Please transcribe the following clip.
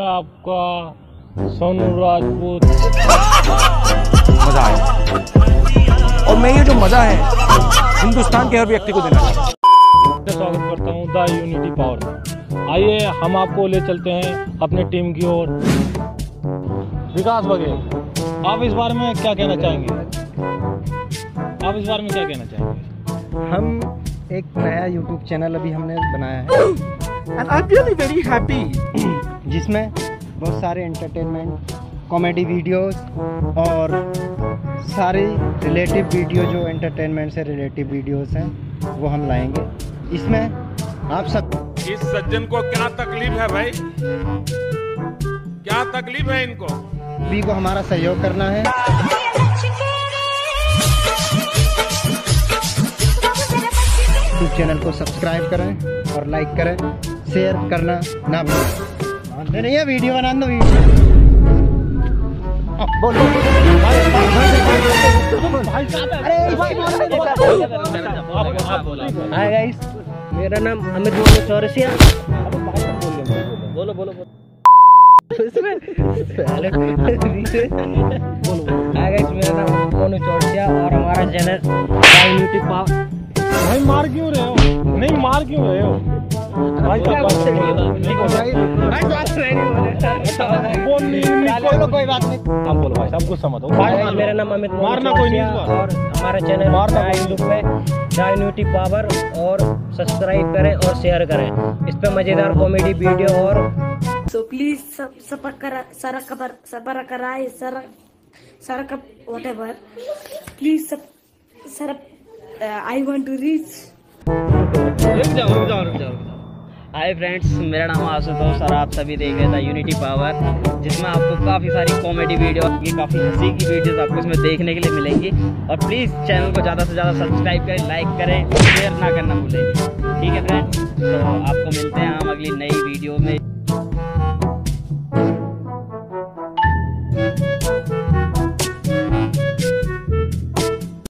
मैं आपका सोनू राजपूत। मजा आया और मैं ये जो मजा है हिंदुस्तान के हर व्यक्ति को देना चाहता हूँ। स्वागत करता हूँ द यूनिटी पावर में। आइए हम आपको ले चलते हैं अपनी टीम की ओर। विकास बघेल, आप इस बारे में क्या कहना चाहेंगे? हम एक नया YouTube चैनल अभी हमने बनाया है and I'm really very happy जिसमें बहुत सारे एंटरटेनमेंट कॉमेडी वीडियोस और सारे रिलेटिव वीडियो जो एंटरटेनमेंट से रिलेटिव वीडियोस हैं वो हम लाएंगे। इसमें आप सब इस सज्जन को क्या तकलीफ है भाई, क्या तकलीफ है इनको? सभी को हमारा सहयोग करना है। YouTube चैनल को सब्सक्राइब करें और लाइक करें, शेयर करना ना भूलें। नहीं है वीडियो बना दो हाय गाइस, मेरा नाम अमित चौरसिया। बोलो हाय गाइस, मेरा नाम मोनू चौरसिया और हमारा चैनल यूनिटी पावर। भाई मार क्यों रहे हो? नहीं मार क्यों रहे हो? भाई कोई बात नहीं, आप बोलो भाई, सब कुछ समझ हो। मेरा नाम अमित मारना कोई नहीं और हमारा चैनल यूट्यूब पे यूनिटी पावर और सब्सक्राइब करें और शेयर करें। इस पे मजेदार कॉमेडी वीडियो और So please whatever. Please I want to reach. रुक जाओ। हाय फ्रेंड्स, मेरा नाम आशुतोष और आप सभी देख रहे थे यूनिटी पावर, जिसमें आपको काफ़ी सारी कॉमेडी वीडियो, काफ़ी हंसी की वीडियोस आपको इसमें देखने के लिए मिलेंगी। और प्लीज़ चैनल को ज़्यादा से ज़्यादा सब्सक्राइब करें, लाइक करें, शेयर ना करना भूलें। ठीक है फ्रेंड्स, तो आपको मिलते हैं हम अगली नई